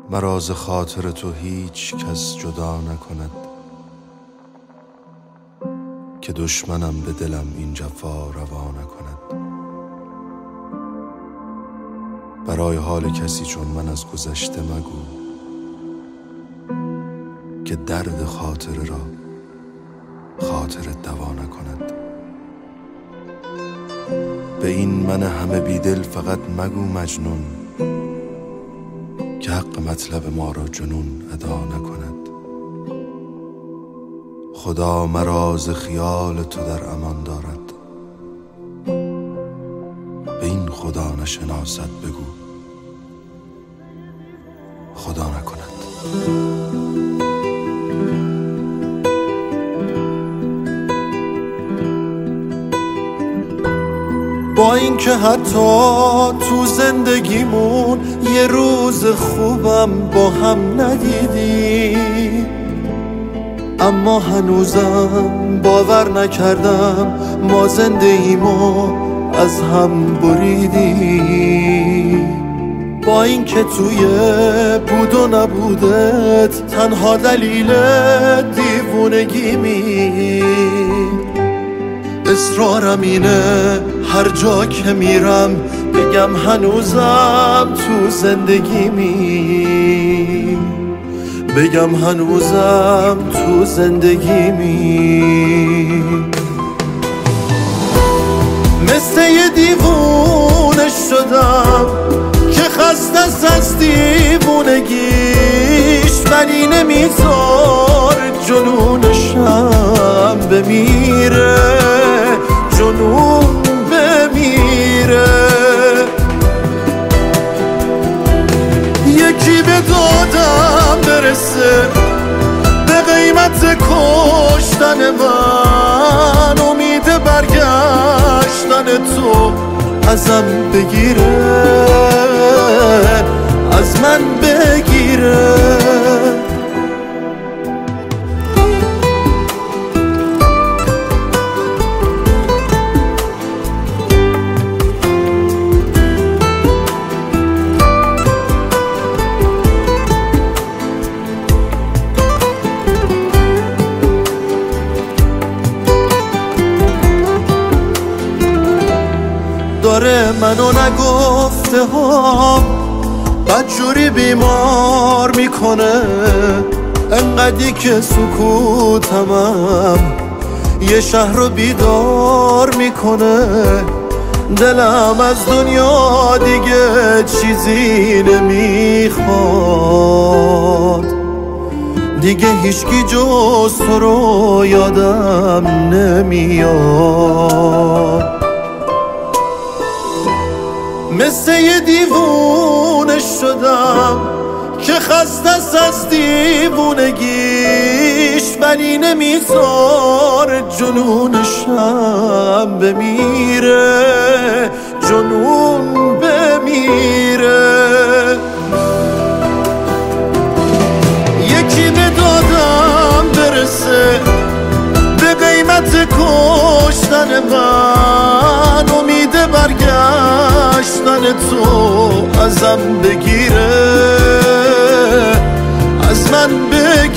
مرا ز خاطر تو هیچ کس جدا نکند، که دشمنم به دلم این جفا روا نکند. برای حال کسی چون من از گذشته مگو، که درد خاطره را خاطرت دوا نکند. به این من همه بیدل فقط مگو مجنون، که حق مطلب ما را جنون ادا نکند. خدا مرا ز خیال تو در امان دارد، به این خدا نشناسد بگو خدا نکند. با اینکه حتی تو زندگیمون یه روز خوبم با هم ندیدی، اما هنوزم باور نکردم ما زندگیمو از هم بریدی. با اینکه توی بود و نبودت تنها دلیل دیوونگیمی، اصرارم اینه هر جا که میرم بگم هنوزم تو زندگیمی، بگم هنوزم تو زندگیمی. مثل یه دیوونه شدم که خسته از دیوونگیش، ولی نمیذار جنونشم بمیره، جنون بمیره. یکی به دادم برسه به قیمت کشتن من، امید برگشتن تو ازم بگیره، از من بگیره. داره منو نگفته ها بدجوری بیمار میکنه، انقدی که سکوتمم یه شهر رو بیدار میکنه. دلم از دنیا دیگه چیزی نمیخواد، دیگه هیچکی جز تو رو یادم نمیاد. مثل یه دیوونه شدم که خسته از دیوونگیش، ولی نمیذار جنونشم بمیره، جنون بمیره. یکی به دادم برسه به قیمت کشتن من، امید برگشتن تو ازم بگیره، از من بگیره.